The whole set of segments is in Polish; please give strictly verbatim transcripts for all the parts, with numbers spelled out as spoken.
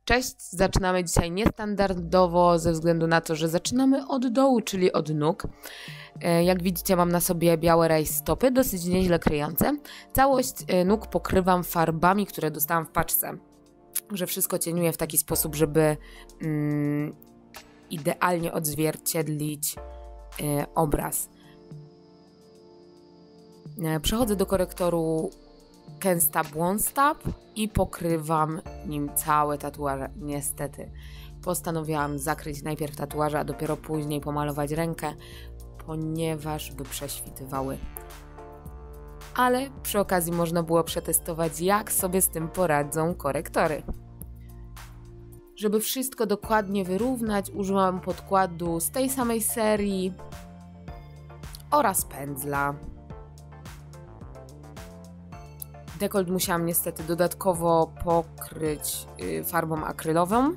Cześć, zaczynamy dzisiaj niestandardowo ze względu na to, że zaczynamy od dołu, czyli od nóg. Jak widzicie, mam na sobie białe rajstopy, dosyć nieźle kryjące. Całość nóg pokrywam farbami, które dostałam w paczce. Że wszystko cieniuję w taki sposób, żeby mm, idealnie odzwierciedlić y, obraz. Przechodzę do korektoru Kenstab One Step i pokrywam nim całe tatuaże. Niestety postanowiłam zakryć najpierw tatuaże, a dopiero później pomalować rękę, ponieważ by prześwitywały. Ale przy okazji można było przetestować, jak sobie z tym poradzą korektory. Żeby wszystko dokładnie wyrównać, użyłam podkładu z tej samej serii oraz pędzla. Dekolt musiałam niestety dodatkowo pokryć farbą akrylową.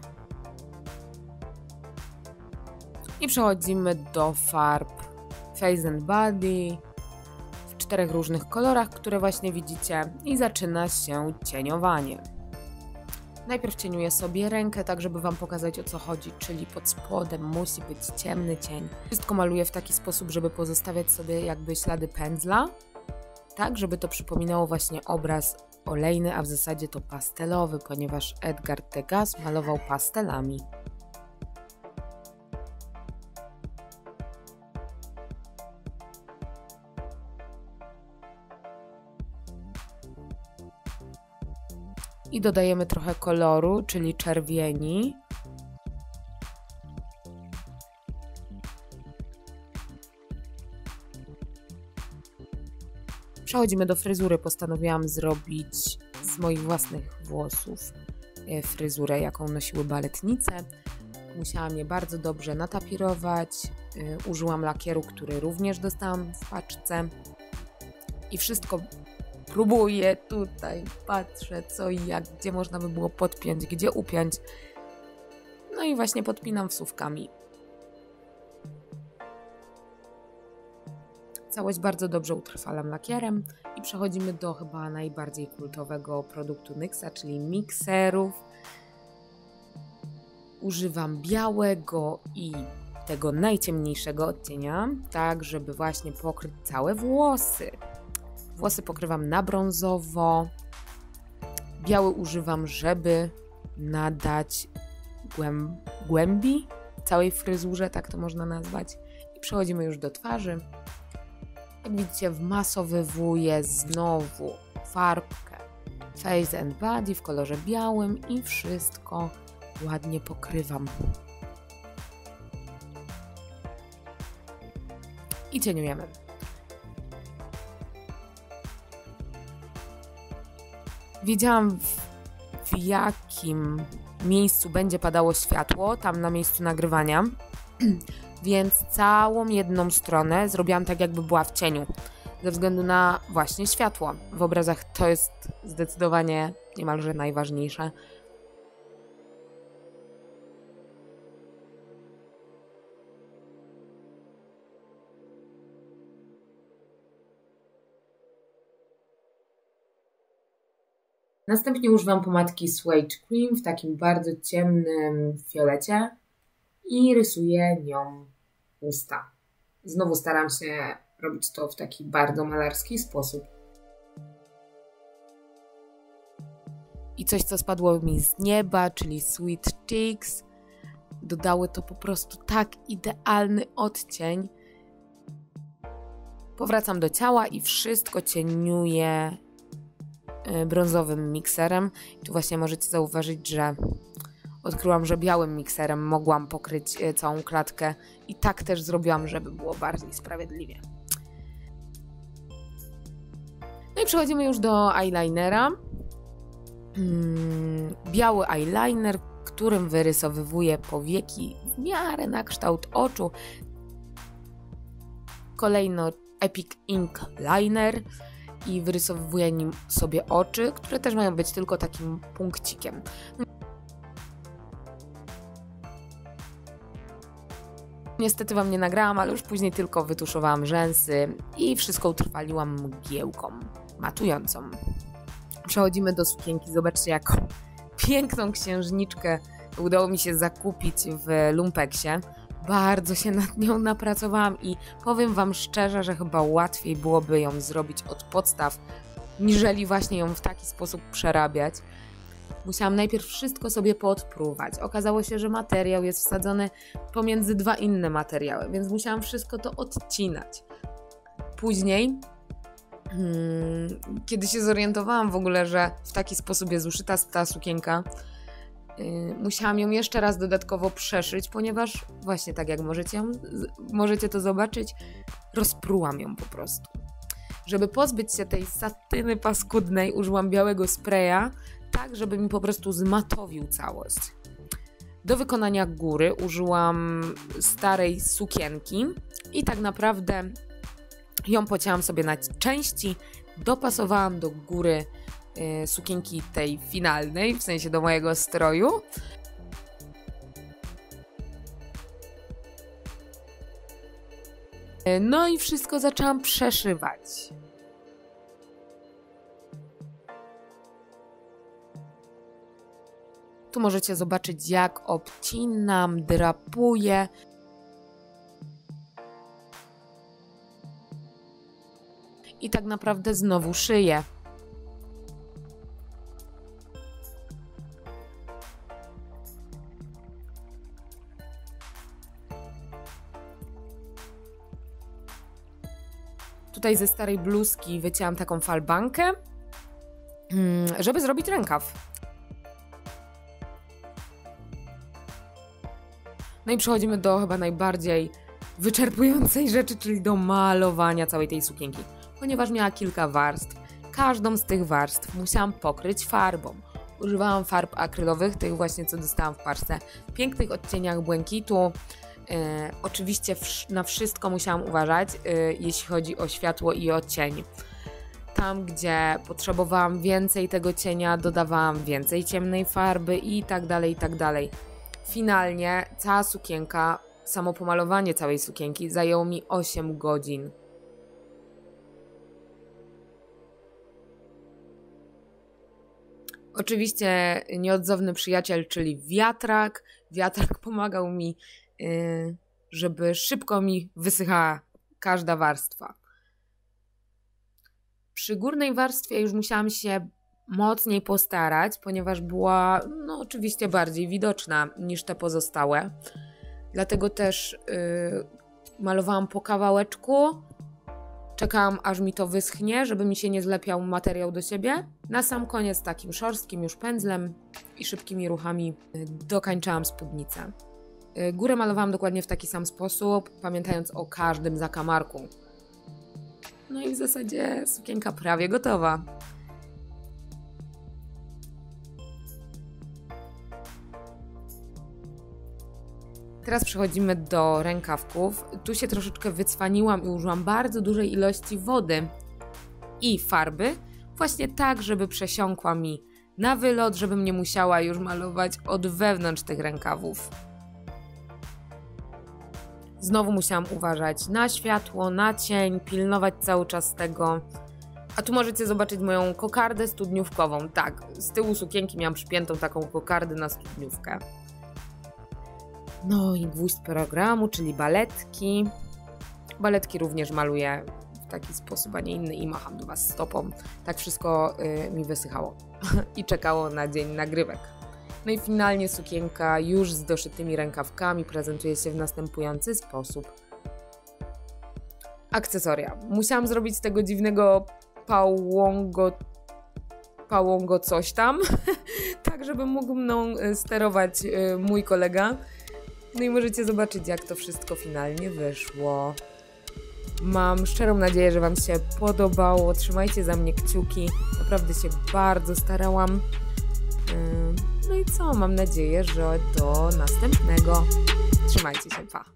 I przechodzimy do farb Face and Body w czterech różnych kolorach, które właśnie widzicie, i zaczyna się cieniowanie. Najpierw cieniuję sobie rękę, tak żeby Wam pokazać, o co chodzi, czyli pod spodem musi być ciemny cień. Wszystko maluję w taki sposób, żeby pozostawiać sobie jakby ślady pędzla, tak żeby to przypominało właśnie obraz olejny, a w zasadzie to pastelowy, ponieważ Edgar Degas malował pastelami. I dodajemy trochę koloru, czyli czerwieni. Przechodzimy do fryzury. Postanowiłam zrobić z moich własnych włosów fryzurę, jaką nosiły baletnice. Musiałam je bardzo dobrze natapirować. Użyłam lakieru, który również dostałam w paczce. I wszystko próbuję tutaj, patrzę co i jak, gdzie można by było podpiąć, gdzie upiąć. No i właśnie podpinam wsówkami. Całość bardzo dobrze utrwalam lakierem i przechodzimy do chyba najbardziej kultowego produktu NYXa, czyli mikserów. Używam białego i tego najciemniejszego odcienia, tak żeby właśnie pokryć całe włosy. Włosy pokrywam na brązowo. Biały używam, żeby nadać głęb głębi całej fryzurze, tak to można nazwać. I przechodzimy już do twarzy. Jak widzicie, wmasowywuję znowu farbkę Face and Body w kolorze białym i wszystko ładnie pokrywam. I cieniujemy. Wiedziałam, w, w jakim miejscu będzie padało światło, tam na miejscu nagrywania, więc całą jedną stronę zrobiłam tak, jakby była w cieniu, ze względu na właśnie światło. W obrazach to jest zdecydowanie niemalże najważniejsze. Następnie używam pomadki Suede Cream w takim bardzo ciemnym fiolecie i rysuję nią usta. Znowu staram się robić to w taki bardzo malarski sposób. I coś, co spadło mi z nieba, czyli Sweet Cheeks, dodały to po prostu tak idealny odcień. Powracam do ciała i wszystko cieniuję brązowym mikserem. I tu właśnie możecie zauważyć, że odkryłam, że białym mikserem mogłam pokryć całą klatkę i tak też zrobiłam, żeby było bardziej sprawiedliwie. No i przechodzimy już do eyelinera. Biały eyeliner, którym wyrysowywuję powieki w miarę na kształt oczu. Kolejno Epic Ink Liner i wyrysowuję nim sobie oczy, które też mają być tylko takim punkcikiem. Niestety Wam nie nagrałam, ale już później tylko wytuszowałam rzęsy i wszystko utrwaliłam mgiełką matującą. Przechodzimy do sukienki. Zobaczcie, jaką piękną księżniczkę udało mi się zakupić w Lumpeksie. Bardzo się nad nią napracowałam i powiem wam szczerze, że chyba łatwiej byłoby ją zrobić od podstaw, niżeli właśnie ją w taki sposób przerabiać. Musiałam najpierw wszystko sobie poodpruwać. Okazało się, że materiał jest wsadzony pomiędzy dwa inne materiały, więc musiałam wszystko to odcinać. Później, hmm, kiedy się zorientowałam w ogóle, że w taki sposób jest uszyta ta sukienka, yy, musiałam ją jeszcze raz dodatkowo przeszyć, ponieważ właśnie tak jak możecie, ją, możecie to zobaczyć, rozprułam ją po prostu. Żeby pozbyć się tej satyny paskudnej, użyłam białego spraya, tak żeby mi po prostu zmatowił całość. Do wykonania góry użyłam starej sukienki i tak naprawdę ją pocięłam sobie na części, dopasowałam do góry y, sukienki tej finalnej, w sensie do mojego stroju. No i wszystko zaczęłam przeszywać. Tu możecie zobaczyć, jak obcinam, drapuję. I tak naprawdę znowu szyję. Tutaj ze starej bluzki wycięłam taką falbankę, żeby zrobić rękaw. No i przechodzimy do chyba najbardziej wyczerpującej rzeczy, czyli do malowania całej tej sukienki. Ponieważ miała kilka warstw, każdą z tych warstw musiałam pokryć farbą. Używałam farb akrylowych, tych właśnie co dostałam w parce, w pięknych odcieniach błękitu. E, oczywiście na wszystko musiałam uważać, e, jeśli chodzi o światło i o cień. Tam, gdzie potrzebowałam więcej tego cienia, dodawałam więcej ciemnej farby i tak dalej, i tak dalej. Finalnie cała sukienka, samo pomalowanie całej sukienki zajęło mi osiem godzin. Oczywiście nieodzowny przyjaciel, czyli wiatrak. Wiatrak pomagał mi, żeby szybko mi wysychała każda warstwa. Przy górnej warstwie już musiałam się mocniej postarać, ponieważ była no oczywiście bardziej widoczna niż te pozostałe. Dlatego też yy, malowałam po kawałeczku. Czekałam, aż mi to wyschnie, żeby mi się nie zlepiał materiał do siebie. Na sam koniec takim szorstkim już pędzlem i szybkimi ruchami dokańczałam spódnicę. Górę malowałam dokładnie w taki sam sposób, pamiętając o każdym zakamarku. No i w zasadzie sukienka prawie gotowa. Teraz przechodzimy do rękawków. Tu się troszeczkę wycwaniłam i użyłam bardzo dużej ilości wody i farby, właśnie tak, żeby przesiąkła mi na wylot, żebym nie musiała już malować od wewnątrz tych rękawów. Znowu musiałam uważać na światło, na cień, pilnować cały czas tego. A tu możecie zobaczyć moją kokardę studniówkową. Tak, z tyłu sukienki miałam przypiętą taką kokardę na studniówkę. No i gwóźdź programu, czyli baletki. Baletki również maluję w taki sposób, a nie inny i macham do Was stopą. Tak wszystko y, mi wysychało i czekało na dzień nagrywek. No i finalnie sukienka już z doszytymi rękawkami prezentuje się w następujący sposób. Akcesoria. Musiałam zrobić z tego dziwnego pałągo... pałągo coś tam, tak żeby mógł mną sterować y, mój kolega. No i możecie zobaczyć, jak to wszystko finalnie wyszło. Mam szczerą nadzieję, że Wam się podobało. Trzymajcie za mnie kciuki. Naprawdę się bardzo starałam. No i co? Mam nadzieję, że do następnego. Trzymajcie się, pa!